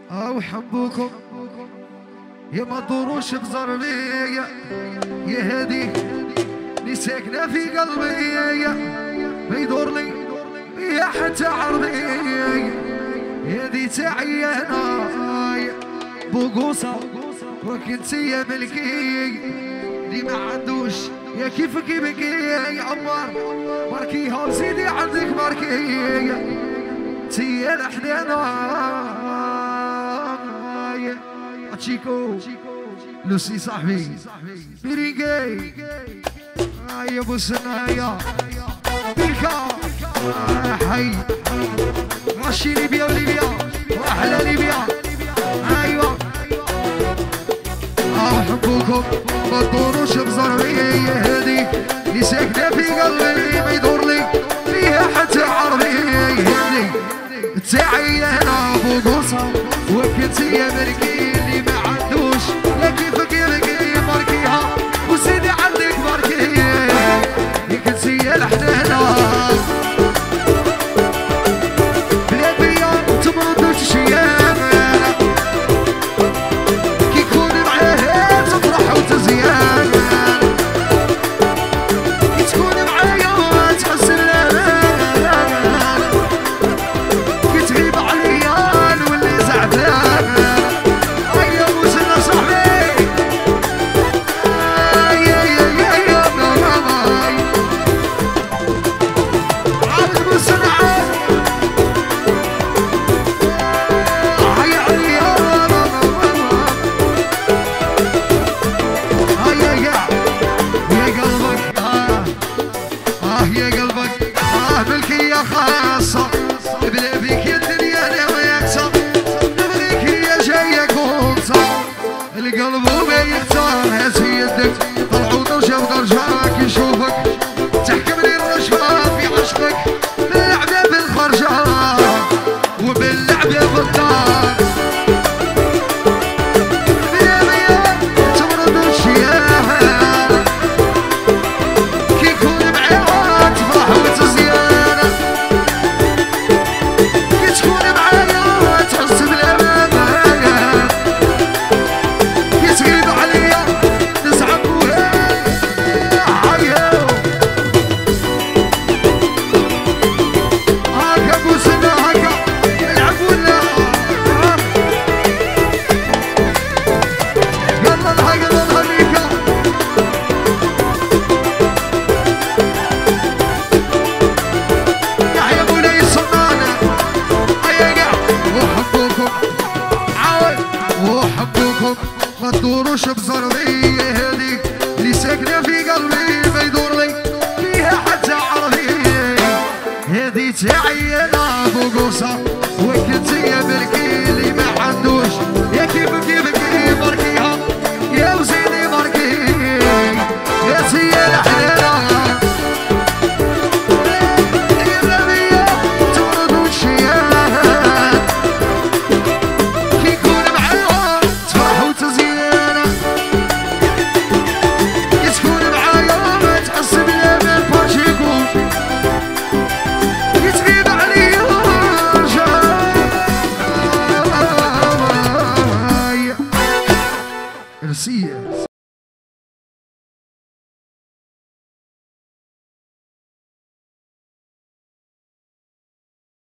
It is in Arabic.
او حبوكم يا ما تدوروش بزربي يا هادي اللي ساكنه في قلبي ما يدور لي يا حتى عرضي هادي تاعي انا بوقوصه وكنت يا ملكي اللي ما عندوش يا كيفك يبكي يا عمار ماركيها وزيدي عندك ماركي تيا الحنانه تشيكو لوسي صاحبي برينجي يا ابو سنايا بيركا حي ماشي ليبيا وليبيا واحلى ليبيا ايوه احبكم ما تدوروش بزربي هادي اللي ساكنه في قلبي ما يدور لي فيها حتى عربي هادي تاعي انا بوقوصه وكنت يا ملكي اللي ما عندوش لا كيفك يلقي ماركيها وسيدي عندك ماركي يا كنت يا الحنانه بلاد بيا تمرض شيام كي يكون معاه تفرح وتزيان كي تكون معايا تحس الامان كي تغيب عليا نولي زعلان خاصة بلا بيك يا الدنيا انا وياكسر نبغيك يا جاية كونسة القلب وما يختار هاتي يدك طلعوا درجة ودرجة كي يشوفك تحكمني الرشفة في عشقك باللعبة بالخرجة وباللعبة بالدار بلا بيا تمرض الشياها كي يكون معاها تفرح وتزيان ما تدوروش بزربي هادي اللي ساكنه في قلبي ما يدور لي فيها حتى عربي هادي تاعي انا بوقوصه وكنت يا ملك